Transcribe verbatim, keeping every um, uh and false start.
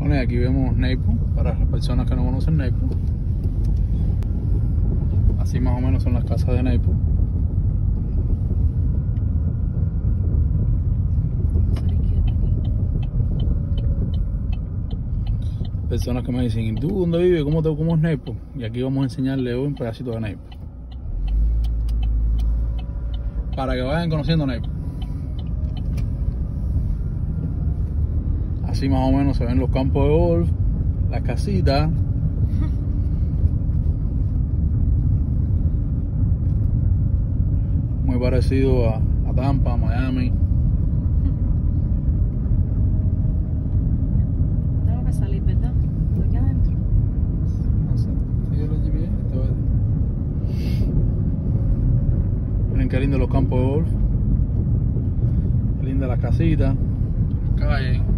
Bueno, y aquí vemos Naples, para las personas que no conocen Naples. Así más o menos son las casas de Naples. Personas que me dicen, ¿y tú dónde vives? ¿Cómo, te, cómo es Naples? Y aquí vamos a enseñarle hoy un pedacito de Naples, para que vayan conociendo Naples. Así más o menos se ven los campos de golf, las casitas. Muy parecido a, a Tampa, Miami. Tengo que salir, ¿verdad? ¿De aquí adentro? No sé, sigue los G P S, te voy a decir. Miren qué lindo los campos de golf. Qué linda las casitas, las calles.